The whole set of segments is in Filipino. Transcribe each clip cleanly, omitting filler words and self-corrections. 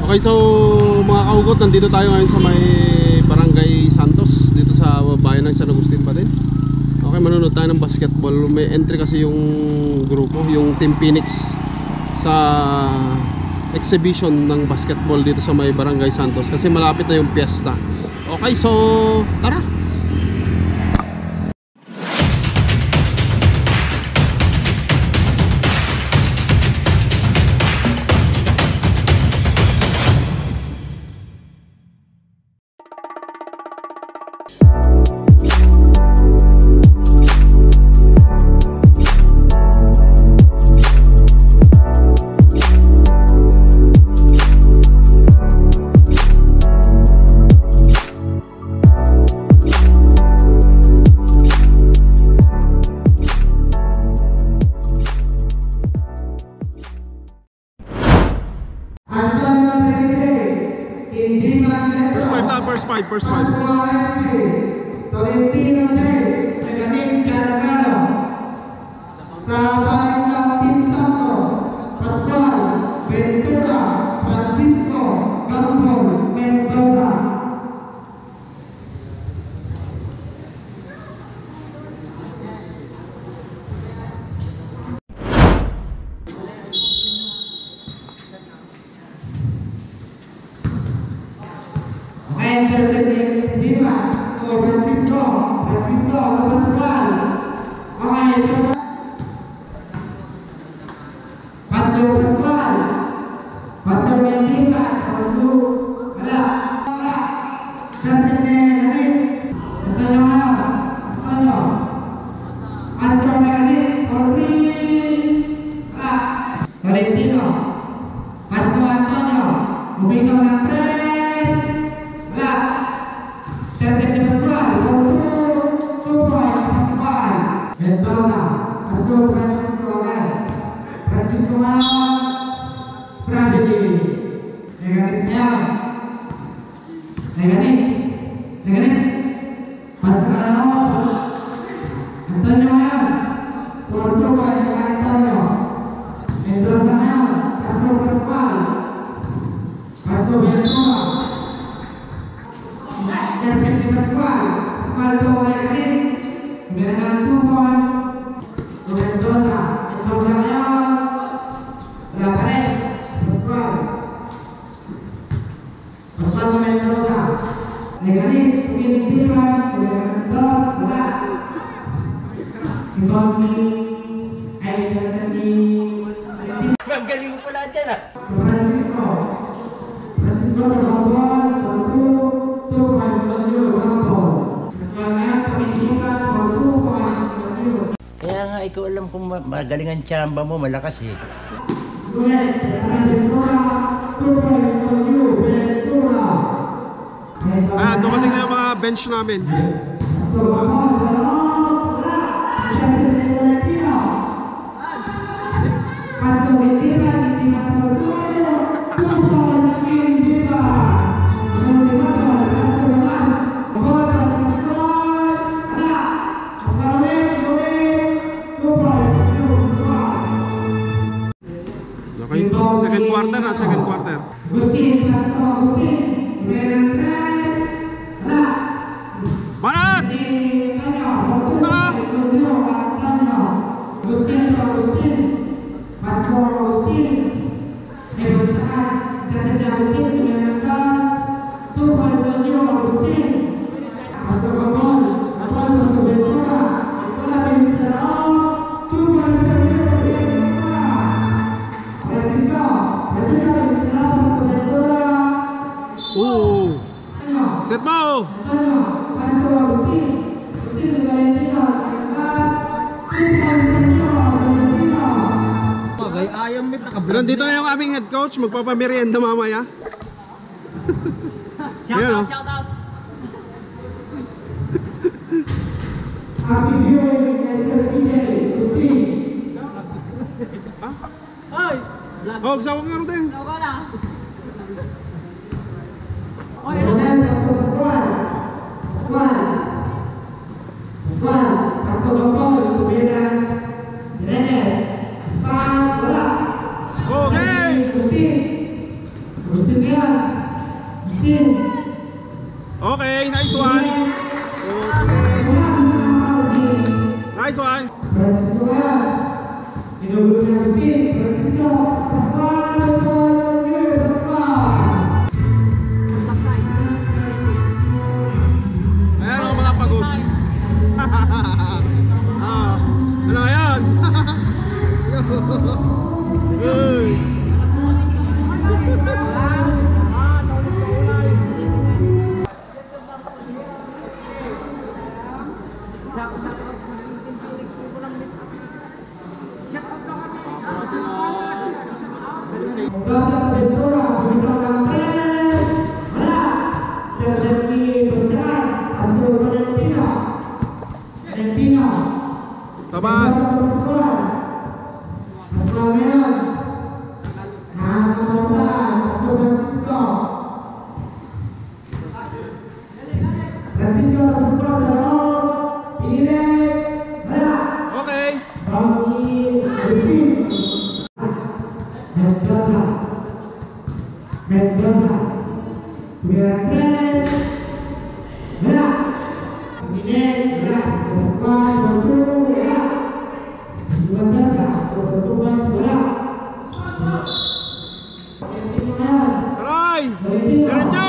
Okay, so mga kaugot, nandito tayo ngayon sa may Barangay Santos, dito sa bayan ng San Agustin pa din. Okay, manonood tayo ng basketball. May entry kasi yung grupo, yung Team Phoenix, sa exhibition ng basketball dito sa may Barangay Santos kasi malapit na yung piyesta. Okay, so tara! First five. Tolentino J. Meganim Cargano. Sa balik ng Team Santo, Pascual Ventura Francisco Gampol Mendoza. Intercepting Lima to Francisco to Pascual. Okay, Pastor Mendica, wala. Pastor Meganin, wala. Tolentino, Pastor Antonio, Bumingkaw ng 3. Mendoza, Pastor Francisco tragedy. Negatif. Pastor Antonio Portugal Antonio. Mendoza Pastor Pascual, Pastor Ventura. Intercept Pascual to negatif. Meron 2 points. Mendoza ngayon. Wala pa rin. Pascual to Mendoza. Negatif. Pilipinas. Mendoza. Wala. Ibagi. Ay, kasi Ma'am, galing mo pala dyan ah. Francisco to Gampol. 2 points to Gampol. Pascual ngayon. Pilipinas. 2 points to Gampol. Kaya nga, ikaw alam kung magaling ang tsamba mo, malakas eh. Dumating na yung mga bench namin. Second quarter. Agustin, meron 3. Wala. Banat! Stop! Agustin. Pastor Agustin. Demonstran. Intercept Agustin. Meron 2 points to Agustin. Pastor Gampol. Pastor Ventura. Ventura pinag sa loob. 2 points to Ventura. Francisco pinag sa loob. Pastor Ventura. Set mo! Pastor Agustin. Valentino. Pero dito na yung aming head coach, magpapamerienda mamaya. Shout out. Happy viewing, SSCJ. Hoy! Oh, sa akong nga rin. Ako na. Pastor Gampol, Tubiran, Wala. Okay! Agustin kaya. Mendoza. Pemilihan 3. Bola. Pemilihan bola. Pasukan berturu bola. Mendoza. Bertubas bola. Taray! Diretso!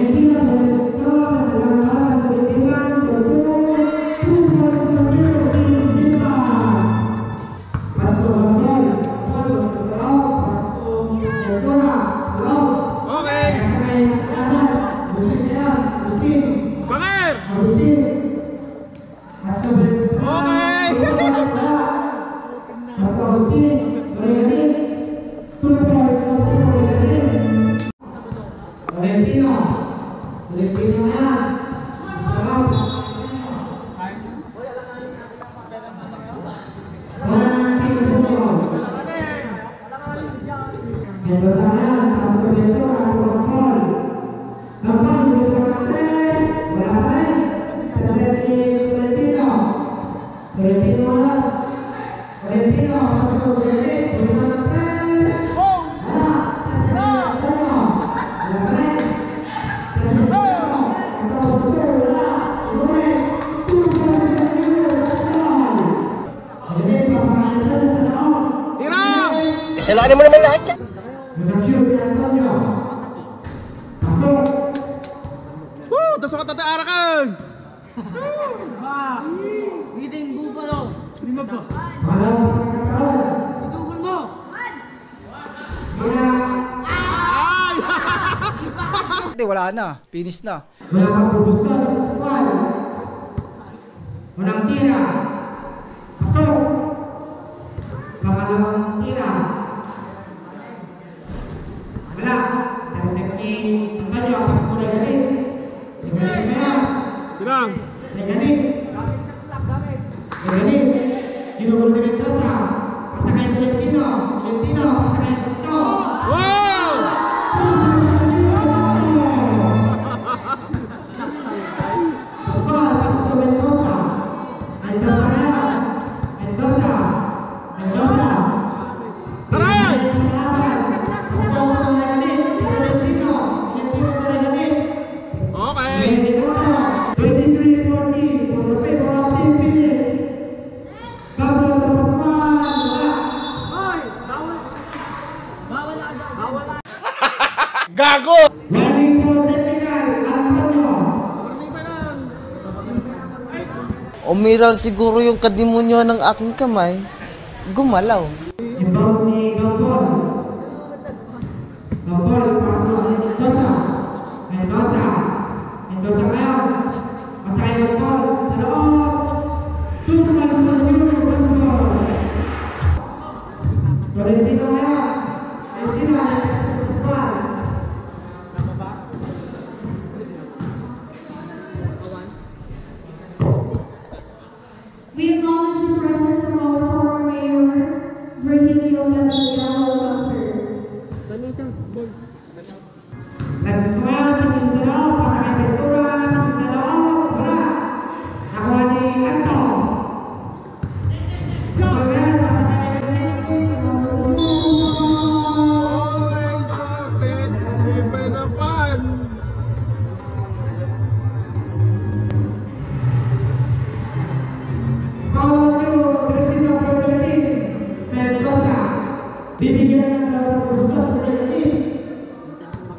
Okay! Bakir! Valentino ya. Kasalanan mo naman lahat yan. Woo! Tasok ka tataara ka! Meeting Buffalo. Lima ba? Itugol mo. Ay! Hindi, wala na. Finish na. Wala magpupusto ng squad. Unang tira. Pasok. Pangalawang tira. Wala. Pero safety. Ang kanya, pas mo na galit. Galit kaya. Silang! Galit. Galit. Ginugol ni Mendoza. Pasakay Tolentino. Tolentino. Pasakay Tolentino. Wow! Pascual, Pastor Mendoza. Mendoza kaya. Mendoza. Mendoza. Taray! Sa kalaban. Pascual ko na galit. Valentino. Valentino ko na galit. Okay! 23-40 for the favor of Team Phoenix. Gabriel sa Pascual. Wala. Hoy! Bawal. Bawal na agad. Bawal na. Gago! Warning for technical. Antonio. Umiral siguro yung kadimonyo ng aking kamay. Gumalaw. Inbound ni Gambon. Gambon, paso ni Mendoza. Mendoza. Mendoza kaya. Masakay Gambon. Sa loob. Tumal sa Junior Gambon. Valentino kaya. Valentino, atas sa Pascual. We acknowledge the presence of our former mayor, Virgilio Labadilla. Welcome, sir. Pascual, tingin sa loob. Pasakay Ventura. Tingin sa loob. Wala. Nakuha ni Anton. Pascual kaya. Pasakay Okay, sakit! Iba naman! Follow through, Cristina Bertolini, Mendoza. Bibigyan ng 2 puntos sa Bertolini.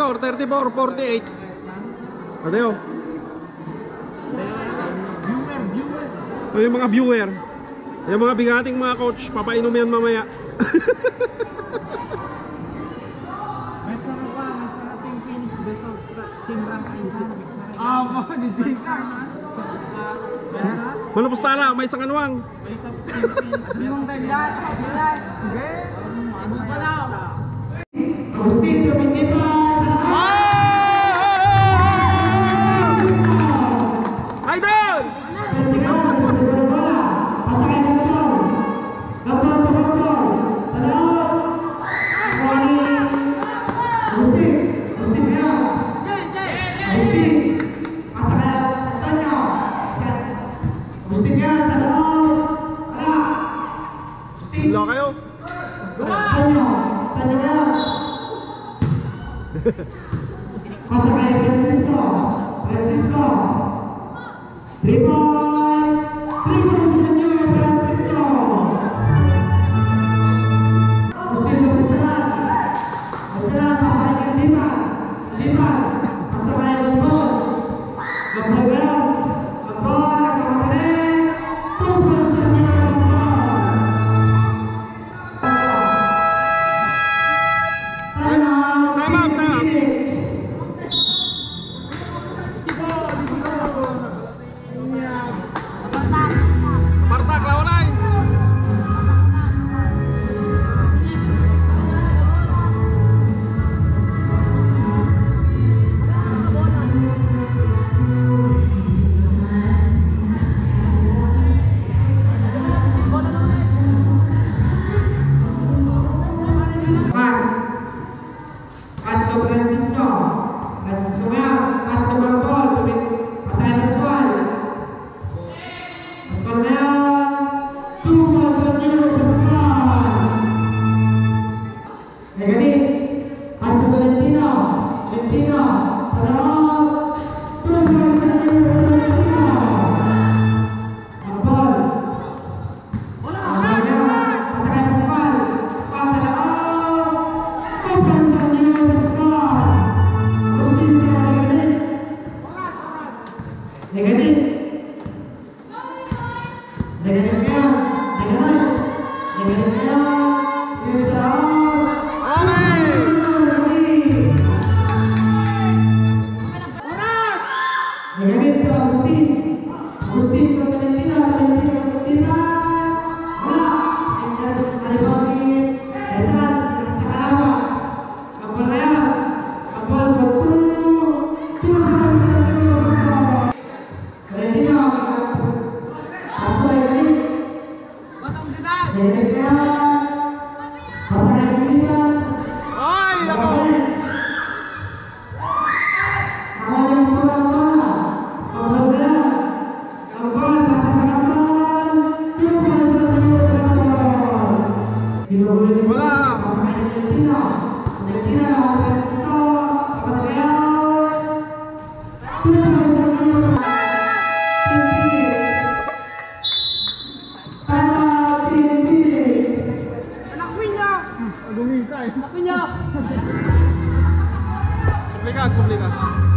score, 34-48. Mateo. O yung mga viewer. Yung mga bigating mga coach, papainom yan mamaya. Manupustara, may isang anuang. Agustin, Dominguez, Idol! Wala kayo? Pasa kay Francisco. Francisco. 3 points. 3 points Junior Francisco. Agustin na pasalan. Pasalan, pasa kay Kandiman. Kandiman. Pasa kay Gombol. Gombol kayo. Gombol, nakamatali. 2 points Junior Gombol. Tama. Phoenix. Partak, lawanay! Pasto Francisco. Francisco kaya. Pasto Gombol. Pasahin Pascual. Pascual kaya. 2 points Junior Pascual. Negatif. Pasto Valentino. Valentino. Salam. 2 points Junior Valentino. Gombol. Pasahin Pascual. Pascual salam. 2 points Junior Pascual. Agustin negatif. Negatif. Negatif kaya. Negatif. Negatif kaya. Yung salam. Negatif ke Agustin. Agustin ke Valentina. Valentina ke Valentina. Wala. Yang dari bangkit. Dasar. Kita kalama. Kapal kaya. Kapal betul. Tuhan Yesus. Valentina. Pastor negatif. Negatif kaya. Pasangan Valentina. Ay, nako! Awalnya bola. Ambol kaya. Ambol pasang ambol. Tuhan Yesus. Tidak boleh Wala! pasangan Valentina. Valentina lawan Francisco. Lepas kaya. Tuhan Yesus. Tim Phoenix. Tama Tim Phoenix. Suplikan.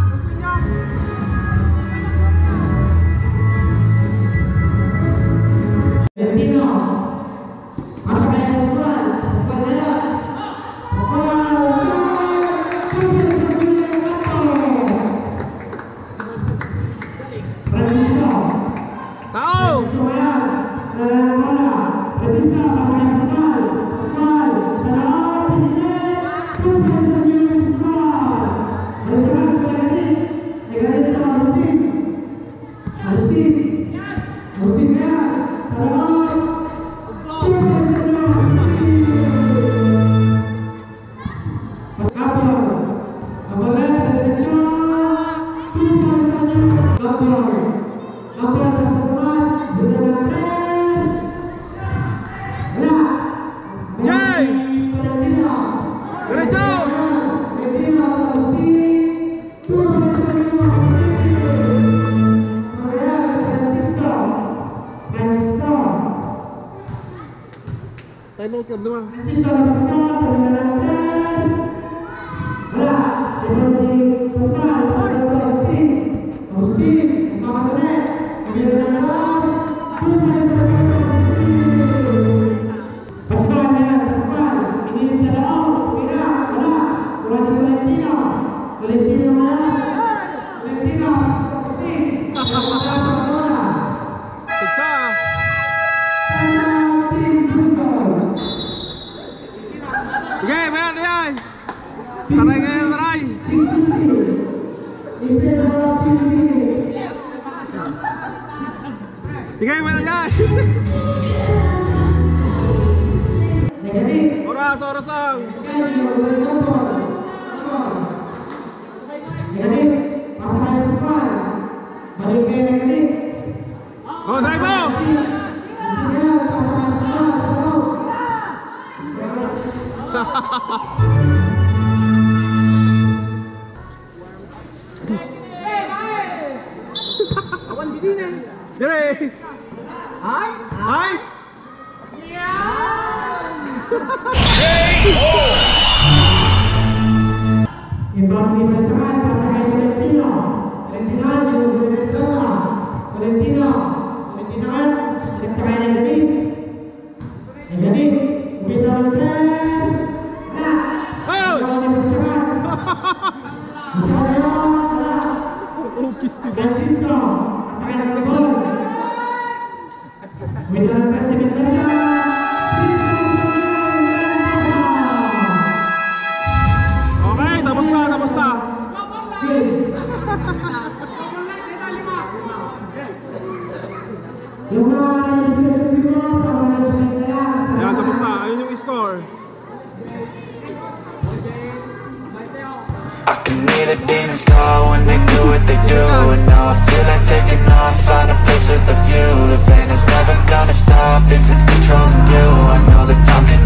Valentino. Pasang kaya Pascual. Pascual kaya. Pascual. Tuhan Yesus. Francisco. Tao! Francisco kaya. Dalam bola. Francisco pasang kaya Pascual. Pascual. Salam. Pinilin. Tuhan Yesus. Pascual. Francisco negatif. Negatif ke Agustin. Agustin. Agustin kaya. Salam. Tuhan Yesus. Pas kapal. Kapal kaya. Francisco. Tuhan Yesus. Kapal. Kapal atas terlepas. Benar-benar tres. Wala. Jay! Valentino. Diretso! Valentino. Agustin. Tuhan Yesus. Korea. Francisco. Francisco. Time out ka naman. Francisco lepaskan. Benar-benar tres. Wala. Valentino kaya. Valentino, pasti. Bola. Pizza. Tim football. Sige, bayan yan. Taray kayo, taray. Instead of 3 minutes. Sige, bayan yan. Negatif. Oras lang. Negatif. Pasangan sekolah. Balik ke negatif. Go, drive mo. Istinya pasangan sekolah. Dire. Ay! Hi. Imbang di pasangan Valentino. Valentino yung Mendoza. Valentino kan pasangan negatif. Negatif. Bintang tres. Nah. Oh. Pasangan pasangan. Pasangan kalah. Francisco. Pasangan gol. Bintang tres di Mendoza. Okay, tapos na. Yan, tapos na. Ayun yung score. I can hear the demons call when they do what they do. And now I feel like taking off, find a place with a view. The pain is never gonna stop if it's controlling you. I know that time can